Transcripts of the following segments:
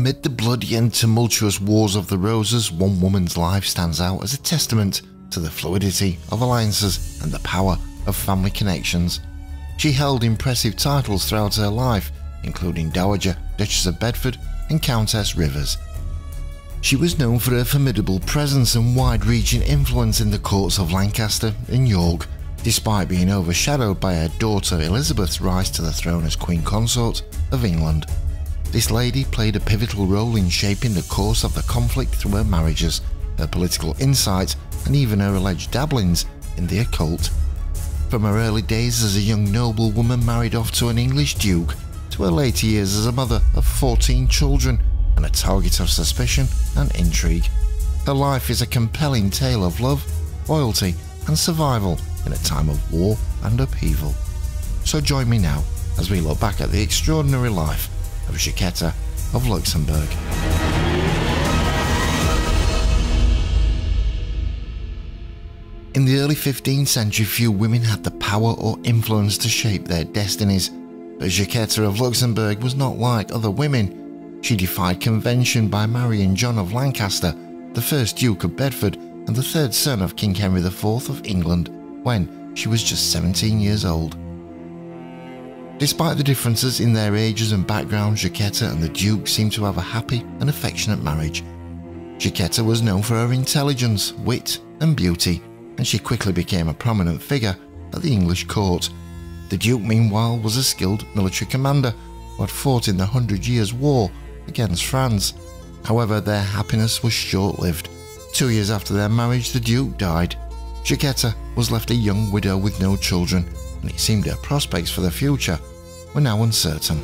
Amid the bloody and tumultuous Wars of the Roses, one woman's life stands out as a testament to the fluidity of alliances and the power of family connections. She held impressive titles throughout her life, including Dowager, Duchess of Bedford and Countess Rivers. She was known for her formidable presence and wide-reaching influence in the courts of Lancaster and York, despite being overshadowed by her daughter Elizabeth's rise to the throne as Queen Consort of England. This lady played a pivotal role in shaping the course of the conflict through her marriages, her political insight, and even her alleged dabblings in the occult. From her early days as a young noblewoman married off to an English duke, to her later years as a mother of 14 children and a target of suspicion and intrigue, her life is a compelling tale of love, loyalty, and survival in a time of war and upheaval. So join me now as we look back at the extraordinary life of Jacquetta of Luxembourg. In the early 15th century, few women had the power or influence to shape their destinies, but Jacquetta of Luxembourg was not like other women. She defied convention by marrying John of Lancaster, the first Duke of Bedford and the third son of King Henry IV of England, when she was just 17 years old. Despite the differences in their ages and backgrounds, Jacquetta and the Duke seemed to have a happy and affectionate marriage. Jacquetta was known for her intelligence, wit and beauty, and she quickly became a prominent figure at the English court. The Duke, meanwhile, was a skilled military commander who had fought in the 100 Years' War against France. However, their happiness was short-lived. 2 years after their marriage, the Duke died. Jacquetta was left a young widow with no children, and it seemed her prospects for the future were now uncertain.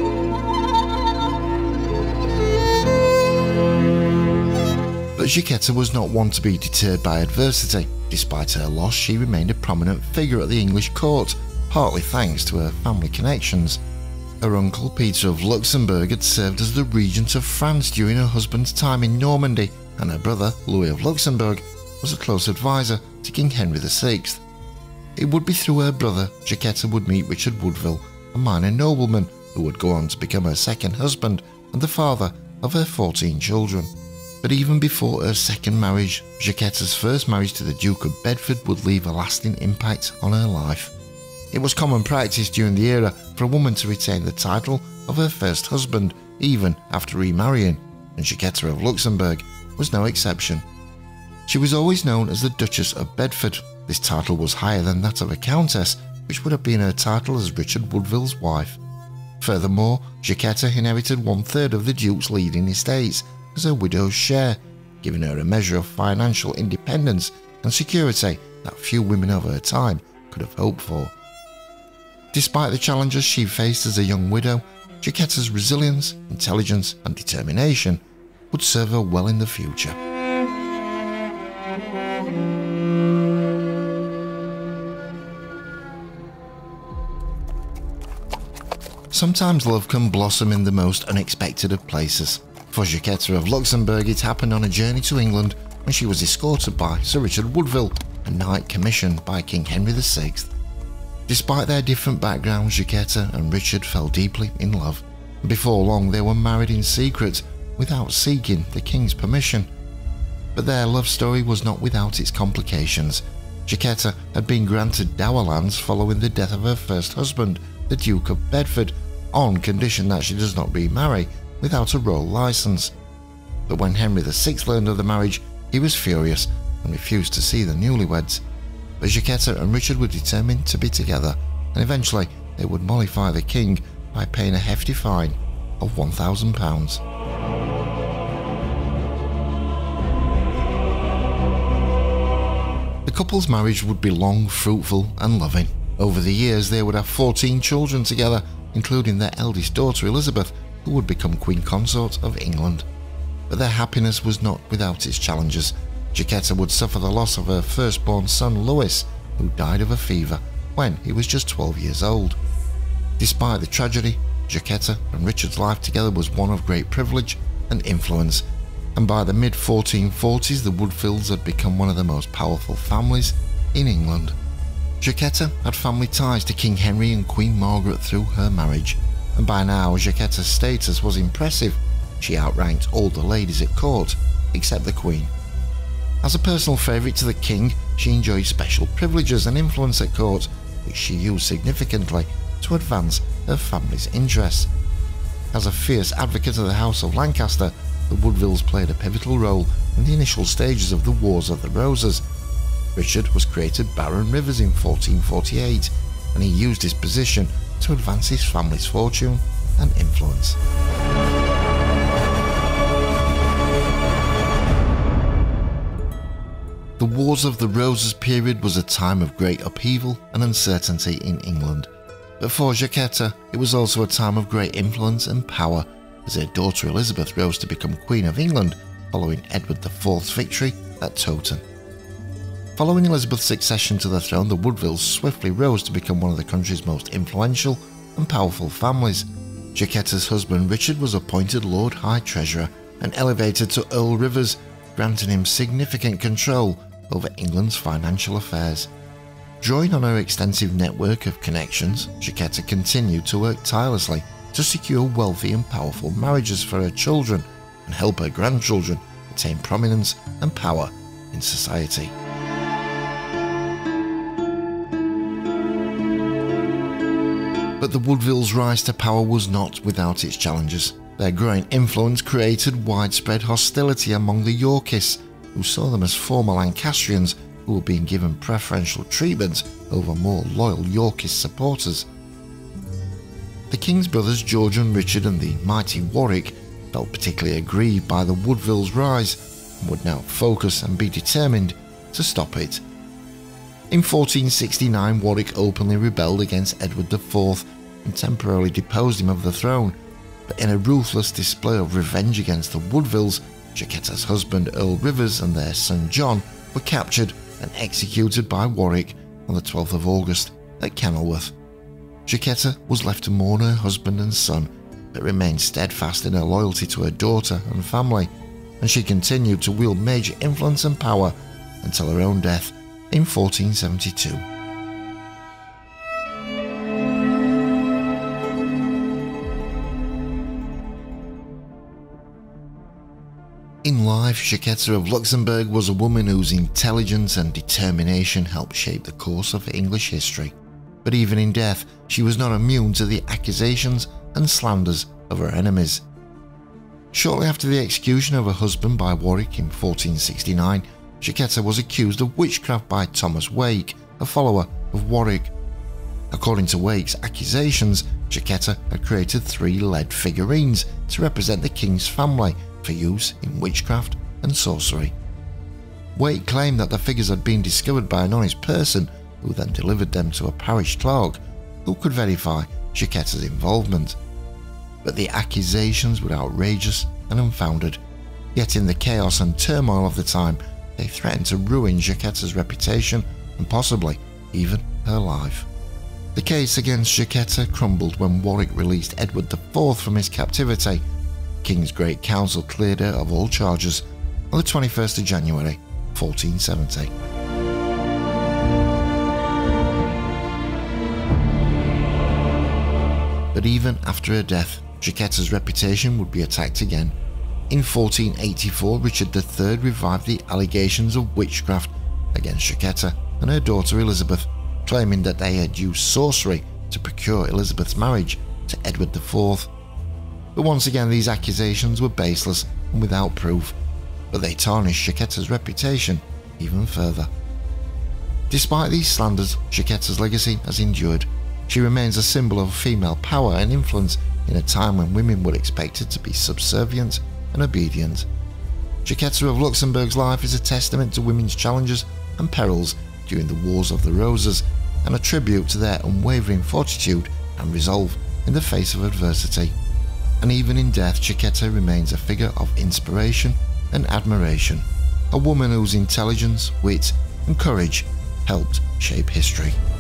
But Jacquetta was not one to be deterred by adversity. Despite her loss, she remained a prominent figure at the English court, partly thanks to her family connections. Her uncle Peter of Luxembourg had served as the regent of France during her husband's time in Normandy, and her brother Louis of Luxembourg was a close advisor to King Henry VI. It would be through her brother Jacquetta would meet Richard Woodville, a minor nobleman who would go on to become her second husband and the father of her 14 children. But even before her second marriage, Jacquetta's first marriage to the Duke of Bedford would leave a lasting impact on her life. It was common practice during the era for a woman to retain the title of her first husband even after remarrying, and Jacquetta of Luxembourg was no exception. She was always known as the Duchess of Bedford. This title was higher than that of a countess, which would have been her title as Richard Woodville's wife. Furthermore, Jacquetta inherited 1/3 of the Duke's leading estates as her widow's share, giving her a measure of financial independence and security that few women of her time could have hoped for. Despite the challenges she faced as a young widow, Jacquetta's resilience, intelligence and determination would serve her well in the future. Sometimes love can blossom in the most unexpected of places. For Jacquetta of Luxembourg, it happened on a journey to England when she was escorted by Sir Richard Woodville, a knight commissioned by King Henry VI. Despite their different backgrounds, Jacquetta and Richard fell deeply in love. Before long, they were married in secret without seeking the king's permission. But their love story was not without its complications. Jacquetta had been granted dower lands following the death of her first husband, the Duke of Bedford, on condition that she does not remarry without a royal license. But when Henry VI learned of the marriage, he was furious and refused to see the newlyweds. But Jacquetta and Richard were determined to be together, and eventually they would mollify the king by paying a hefty fine of £1,000. The couple's marriage would be long, fruitful and loving. Over the years they would have 14 children together, including their eldest daughter Elizabeth, who would become Queen Consort of England. But their happiness was not without its challenges. Jacquetta would suffer the loss of her firstborn son Louis, who died of a fever when he was just 12 years old. Despite the tragedy, Jacquetta and Richard's life together was one of great privilege and influence, and by the mid-1440s the Woodvilles had become one of the most powerful families in England. Jacquetta had family ties to King Henry and Queen Margaret through her marriage, and by now Jacquetta's status was impressive she outranked all the ladies at court, except the Queen. As a personal favourite to the king, she enjoyed special privileges and influence at court, which she used significantly to advance her family's interests. As a fierce advocate of the House of Lancaster, the Woodvilles played a pivotal role in the initial stages of the Wars of the Roses. Richard was created Baron Rivers in 1448, and he used his position to advance his family's fortune and influence. The Wars of the Roses period was a time of great upheaval and uncertainty in England, but for Jacquetta it was also a time of great influence and power, as her daughter Elizabeth rose to become Queen of England following Edward IV's victory at Towton. Following Elizabeth's succession to the throne, the Woodvilles swiftly rose to become one of the country's most influential and powerful families. Jacquetta's husband Richard was appointed Lord High Treasurer and elevated to Earl Rivers, granting him significant control over England's financial affairs. Drawing on her extensive network of connections, Jacquetta continued to work tirelessly to secure wealthy and powerful marriages for her children and help her grandchildren attain prominence and power in society. But the Woodvilles' rise to power was not without its challenges. Their growing influence created widespread hostility among the Yorkists, who saw them as former Lancastrians who were being given preferential treatment over more loyal Yorkist supporters. The King's brothers George and Richard and the mighty Warwick felt particularly aggrieved by the Woodvilles' rise and would now focus and be determined to stop it. In 1469, Warwick openly rebelled against Edward IV and temporarily deposed him of the throne, but in a ruthless display of revenge against the Woodvilles, Jacquetta's husband Earl Rivers and their son John were captured and executed by Warwick on the 12th of August at Kenilworth. Jacquetta was left to mourn her husband and son, but remained steadfast in her loyalty to her daughter and family, and she continued to wield major influence and power until her own death in 1472. In life, Jacquetta of Luxembourg was a woman whose intelligence and determination helped shape the course of English history. But even in death, she was not immune to the accusations and slanders of her enemies. Shortly after the execution of her husband by Warwick in 1469, Jacquetta was accused of witchcraft by Thomas Wake, a follower of Warwick. According to Wake's accusations, Jacquetta had created 3 lead figurines to represent the king's family for use in witchcraft and sorcery. Wake claimed that the figures had been discovered by an honest person who then delivered them to a parish clerk who could verify Jacquetta's involvement. But the accusations were outrageous and unfounded, yet in the chaos and turmoil of the time, they threatened to ruin Jacquetta's reputation and possibly even her life. The case against Jacquetta crumbled when Warwick released Edward IV from his captivity. The King's Great Council cleared her of all charges on the 21st of January 1470. But even after her death, Jacquetta's reputation would be attacked again. In 1484, Richard III revived the allegations of witchcraft against Jacquetta and her daughter Elizabeth, claiming that they had used sorcery to procure Elizabeth's marriage to Edward IV. But once again, these accusations were baseless and without proof, but they tarnished Jacquetta's reputation even further. Despite these slanders, Jacquetta's legacy has endured. She remains a symbol of female power and influence in a time when women were expected to be subservient and obedient. Jacquetta of Luxembourg's life is a testament to women's challenges and perils during the Wars of the Roses, and a tribute to their unwavering fortitude and resolve in the face of adversity. And even in death, Jacquetta remains a figure of inspiration and admiration, a woman whose intelligence, wit and courage helped shape history.